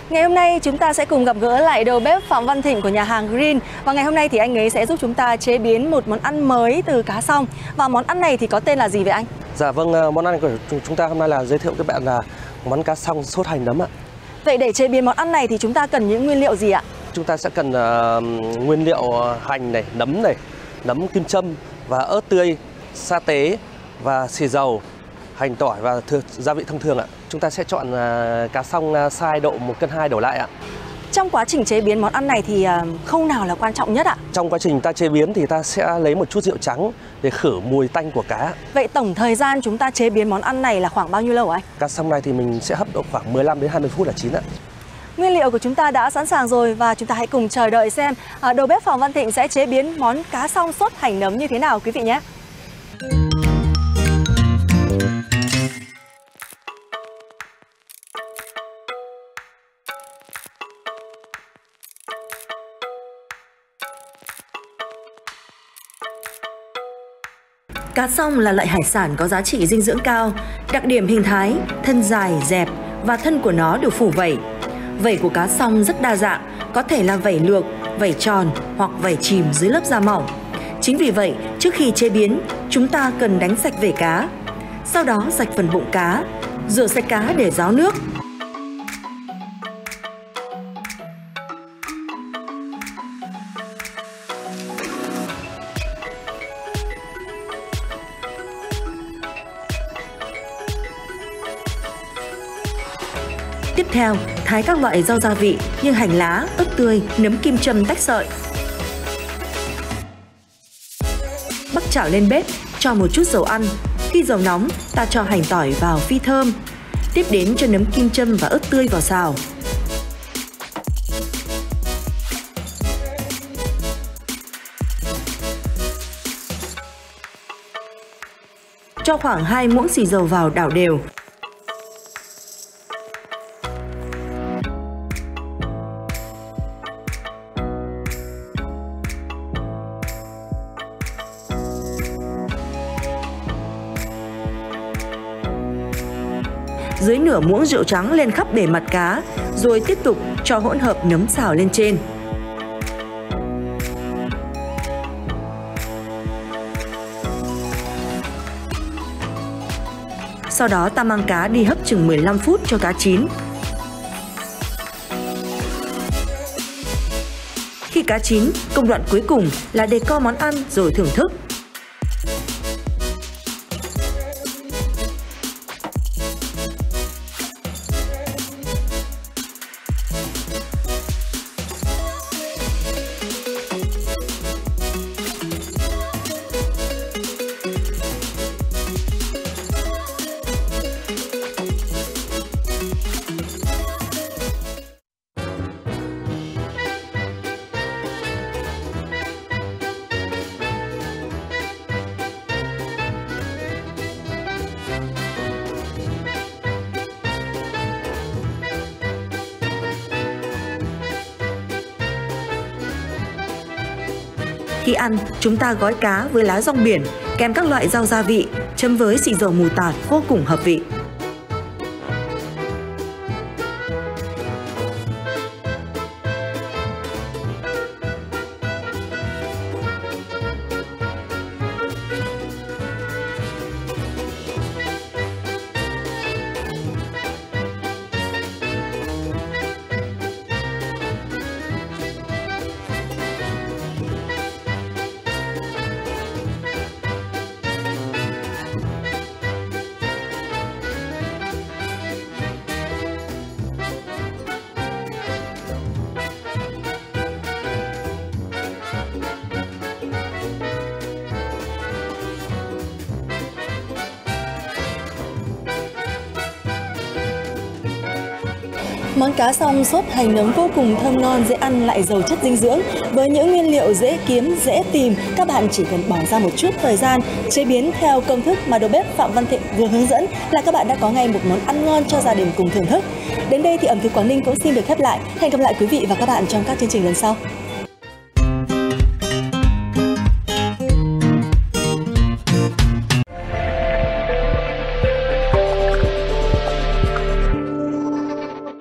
Ngày hôm nay chúng ta sẽ cùng gặp gỡ lại đầu bếp Phạm Văn Thịnh của nhà hàng Green. Và ngày hôm nay thì anh ấy sẽ giúp chúng ta chế biến một món ăn mới từ cá song. Và món ăn này thì có tên là gì vậy anh? Dạ vâng, món ăn của chúng ta hôm nay là giới thiệu các bạn là món cá song sốt hành nấm ạ. Vậy để chế biến món ăn này thì chúng ta cần những nguyên liệu gì ạ? Chúng ta sẽ cần nguyên liệu hành này, nấm kim châm và ớt tươi, sa tế và xì dầu, hành tỏi và gia vị thông thường ạ. Chúng ta sẽ chọn cá song size độ 1,2 cân đổ lại ạ. Trong quá trình chế biến món ăn này thì khâu nào là quan trọng nhất ạ? Trong quá trình ta chế biến thì ta sẽ lấy một chút rượu trắng để khử mùi tanh của cá. Vậy tổng thời gian chúng ta chế biến món ăn này là khoảng bao nhiêu lâu anh? Cá song này thì mình sẽ hấp độ khoảng 15 đến 20 phút là chín ạ. Nguyên liệu của chúng ta đã sẵn sàng rồi và chúng ta hãy cùng chờ đợi xem đầu bếp Phạm Văn Thịnh sẽ chế biến món cá song sốt hành nấm như thế nào quý vị nhé. Cá song là loại hải sản có giá trị dinh dưỡng cao. Đặc điểm hình thái, thân dài, dẹp và thân của nó được phủ vảy. Vảy của cá song rất đa dạng, có thể là vảy luộc, vảy tròn hoặc vảy chìm dưới lớp da mỏng. Chính vì vậy, trước khi chế biến, chúng ta cần đánh sạch vảy cá. Sau đó rạch phần bụng cá, rửa sạch cá để ráo nước. Tiếp theo, thái các loại rau gia vị như hành lá, ớt tươi, nấm kim châm tách sợi. Bắc chảo lên bếp, cho một chút dầu ăn. Khi dầu nóng, ta cho hành tỏi vào phi thơm. Tiếp đến cho nấm kim châm và ớt tươi vào xào. Cho khoảng 2 muỗng xì dầu vào đảo đều. Dưới nửa muỗng rượu trắng lên khắp bề mặt cá, rồi tiếp tục cho hỗn hợp nấm xào lên trên. Sau đó ta mang cá đi hấp chừng 15 phút cho cá chín. Khi cá chín, công đoạn cuối cùng là decor món ăn rồi thưởng thức. Khi ăn, chúng ta gói cá với lá rong biển, kèm các loại rau gia vị, chấm với xì dầu mù tạt vô cùng hợp vị. Món cá song sốt hành nấm vô cùng thơm ngon, dễ ăn lại giàu chất dinh dưỡng. Với những nguyên liệu dễ kiếm, dễ tìm, các bạn chỉ cần bỏ ra một chút thời gian chế biến theo công thức mà đầu bếp Phạm Văn Thịnh vừa hướng dẫn là các bạn đã có ngay một món ăn ngon cho gia đình cùng thưởng thức. Đến đây thì ẩm thực Quảng Ninh cũng xin được khép lại. Hẹn gặp lại quý vị và các bạn trong các chương trình lần sau.